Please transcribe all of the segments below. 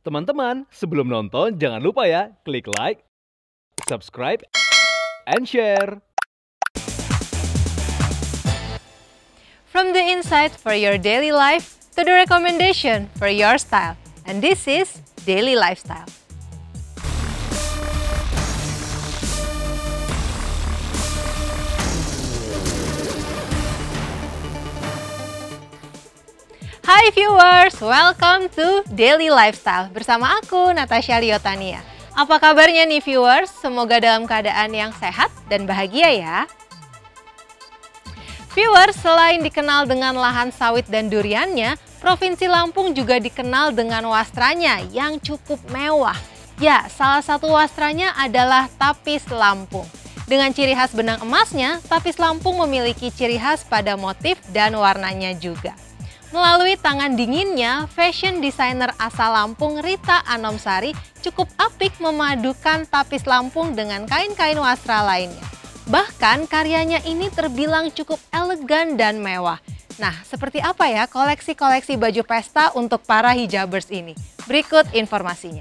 Teman-teman, sebelum nonton jangan lupa ya klik like, subscribe, and share. From the insight for your daily life to the recommendation for your style. And this is Daily Lifestyle. Hai viewers, welcome to Daily Lifestyle bersama aku Natasha Liotania. Apa kabarnya nih viewers? Semoga dalam keadaan yang sehat dan bahagia ya. Viewers, selain dikenal dengan lahan sawit dan duriannya, Provinsi Lampung juga dikenal dengan wastranya yang cukup mewah. Ya, salah satu wastranya adalah Tapis Lampung. Dengan ciri khas benang emasnya, Tapis Lampung memiliki ciri khas pada motif dan warnanya juga. Melalui tangan dinginnya, fashion designer asal Lampung Rita Anomsari cukup apik memadukan Tapis Lampung dengan kain-kain wastra lainnya. Bahkan karyanya ini terbilang cukup elegan dan mewah. Nah, seperti apa ya koleksi-koleksi baju pesta untuk para hijabers ini? Berikut informasinya.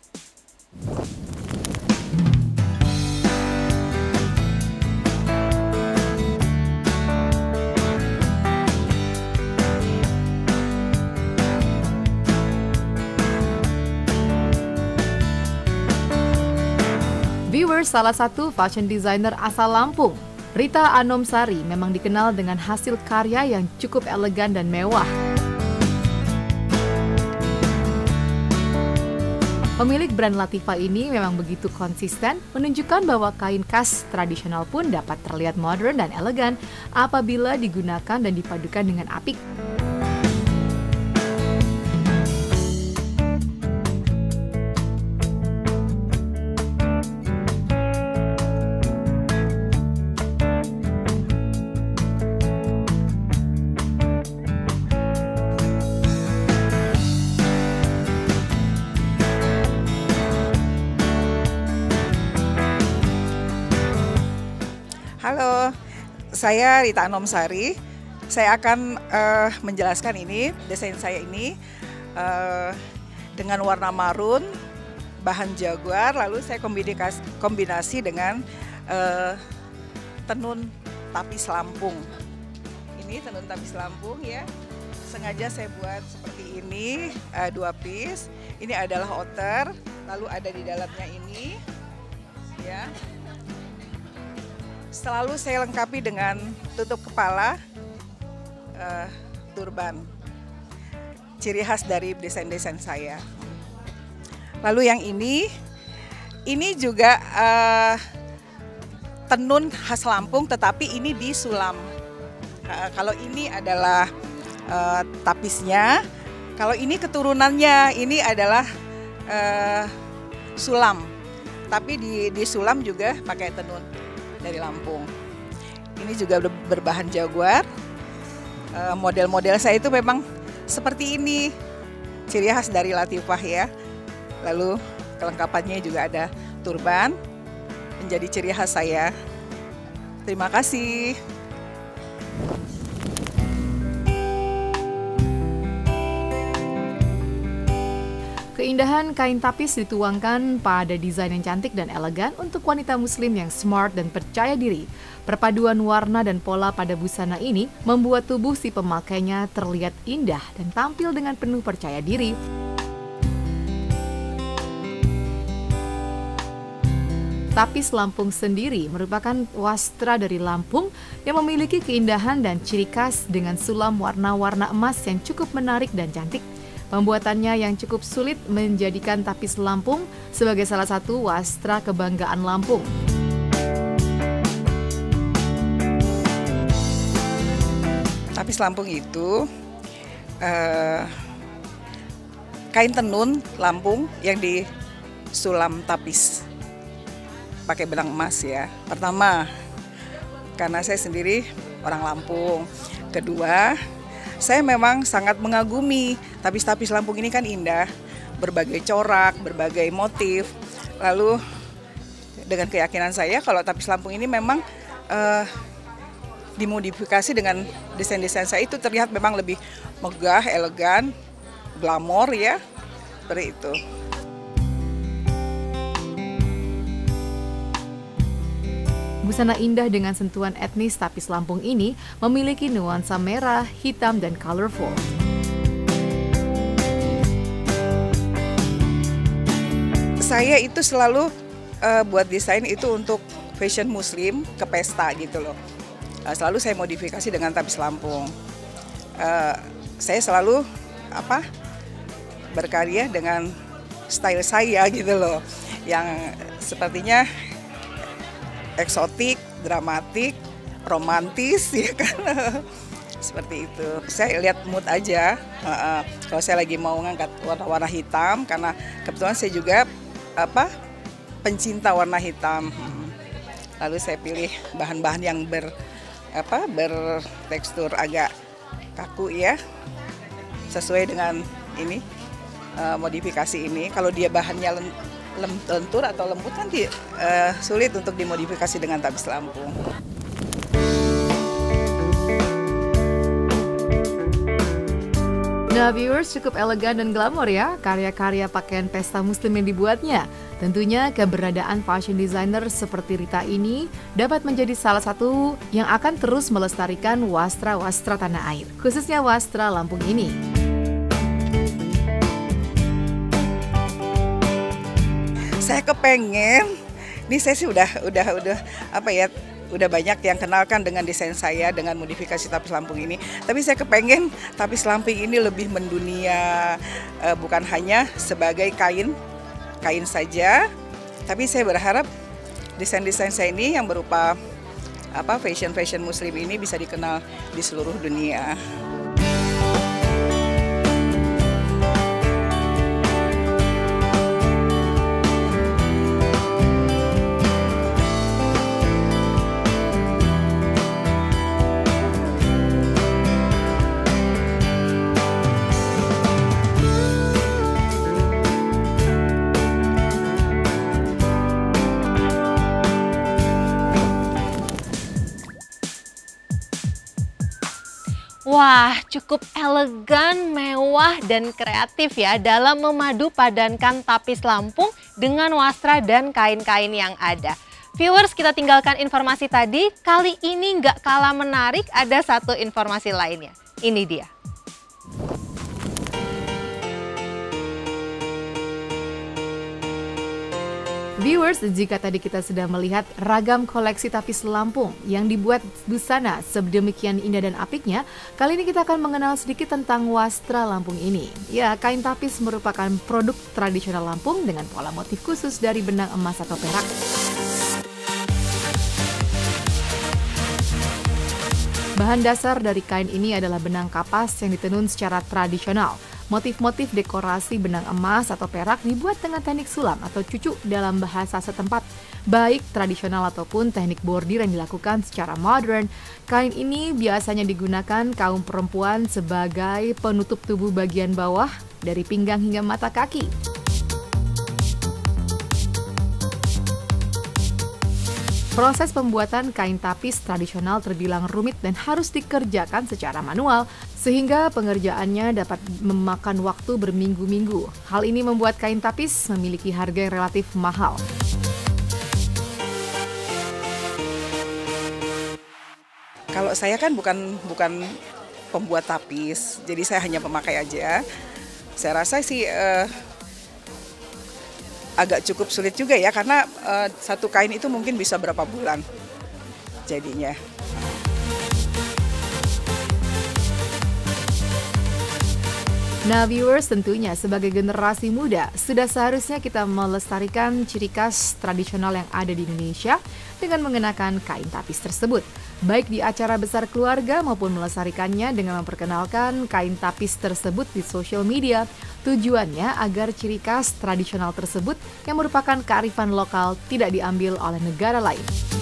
Viewers, salah satu fashion designer asal Lampung, Rita Anomsari memang dikenal dengan hasil karya yang cukup elegan dan mewah. Pemilik brand Latifah ini memang begitu konsisten menunjukkan bahwa kain khas tradisional pun dapat terlihat modern dan elegan apabila digunakan dan dipadukan dengan apik. Halo, saya Rita Anomsari. Saya akan menjelaskan ini, desain saya ini dengan warna marun, bahan jaguar, lalu saya kombinasi dengan tenun Tapis Lampung. Ini tenun Tapis Lampung ya, sengaja saya buat seperti ini, 2 piece. Ini adalah outer, lalu ada di dalamnya ini, ya. Selalu saya lengkapi dengan tutup kepala, turban, ciri khas dari desain-desain saya. Lalu yang ini juga tenun khas Lampung, tetapi ini di sulam. Kalau ini adalah tapisnya, kalau ini keturunannya, ini adalah sulam. Tapi di sulam juga pakai tenun dari Lampung. Ini juga berbahan jaguar. Model-model saya itu memang seperti ini, ciri khas dari Latifah ya. Lalu kelengkapannya juga ada turban, menjadi ciri khas saya. Terima kasih. Keindahan kain tapis dituangkan pada desain yang cantik dan elegan untuk wanita muslim yang smart dan percaya diri. Perpaduan warna dan pola pada busana ini membuat tubuh si pemakainya terlihat indah dan tampil dengan penuh percaya diri. Tapis Lampung sendiri merupakan wastra dari Lampung yang memiliki keindahan dan ciri khas dengan sulam warna-warna emas yang cukup menarik dan cantik. Pembuatannya yang cukup sulit menjadikan Tapis Lampung sebagai salah satu wastra kebanggaan Lampung. Tapis Lampung itu kain tenun Lampung yang disulam tapis pakai benang emas ya. Pertama, karena saya sendiri orang Lampung. Kedua, saya memang sangat mengagumi tapis-tapis Lampung ini kan indah, berbagai corak, berbagai motif. Lalu dengan keyakinan saya kalau tapis Lampung ini memang dimodifikasi dengan desain-desain saya itu terlihat memang lebih megah, elegan, glamor ya. seperti itu. Busana indah dengan sentuhan etnis tapis Lampung ini memiliki nuansa merah, hitam, dan colorful. Saya itu selalu buat desain itu untuk fashion muslim ke pesta gitu loh. Selalu saya modifikasi dengan tapis Lampung. Saya selalu berkarya dengan style saya gitu loh, yang sepertinya eksotik, dramatik, romantis ya kan. Seperti itu. Saya lihat mood aja. Kalau saya lagi mau ngangkat warna-warna hitam, karena kebetulan saya juga pencinta warna hitam. Lalu saya pilih bahan-bahan yang bertekstur agak kaku ya, sesuai dengan ini modifikasi ini. Kalau dia bahannya lentur atau lembut kan sulit untuk dimodifikasi dengan tapis Lampung. Nah viewers, cukup elegan dan glamor ya karya-karya pakaian pesta muslim yang dibuatnya. Tentunya keberadaan fashion designer seperti Rita ini dapat menjadi salah satu yang akan terus melestarikan wastra-wastra tanah air, khususnya wastra Lampung ini. Saya kepengen, ini saya sih udah banyak yang kenalkan dengan desain saya dengan modifikasi tapis Lampung ini. Tapi saya kepengen tapis Lampung ini lebih mendunia, bukan hanya sebagai kain saja. Tapi saya berharap desain-desain saya ini yang berupa fashion muslim ini bisa dikenal di seluruh dunia. Wah, cukup elegan, mewah, dan kreatif ya dalam memadu padankan tapis Lampung dengan wastra dan kain-kain yang ada. Viewers, kita tinggalkan informasi tadi, kali ini nggak kalah menarik, ada satu informasi lainnya. Ini dia. Viewers, jika tadi kita sudah melihat ragam koleksi tapis Lampung yang dibuat busana sedemikian indah dan apiknya, kali ini kita akan mengenal sedikit tentang wastra Lampung ini. Ya, kain tapis merupakan produk tradisional Lampung dengan pola motif khusus dari benang emas atau perak. Bahan dasar dari kain ini adalah benang kapas yang ditenun secara tradisional. Motif-motif dekorasi benang emas atau perak dibuat dengan teknik sulam atau cucuk dalam bahasa setempat. Baik tradisional ataupun teknik bordir yang dilakukan secara modern, kain ini biasanya digunakan kaum perempuan sebagai penutup tubuh bagian bawah dari pinggang hingga mata kaki. Proses pembuatan kain tapis tradisional terbilang rumit dan harus dikerjakan secara manual, sehingga pengerjaannya dapat memakan waktu berminggu-minggu. Hal ini membuat kain tapis memiliki harga yang relatif mahal. Kalau saya kan bukan pembuat tapis, jadi saya hanya pemakai aja. Saya rasa sih agak cukup sulit juga ya, karena satu kain itu mungkin bisa berapa bulan jadinya. Nah viewers, tentunya sebagai generasi muda, sudah seharusnya kita melestarikan ciri khas tradisional yang ada di Indonesia dengan mengenakan kain tapis tersebut. Baik di acara besar keluarga maupun melestarikannya dengan memperkenalkan kain tapis tersebut di sosial media. Tujuannya agar ciri khas tradisional tersebut yang merupakan kearifan lokal tidak diambil oleh negara lain.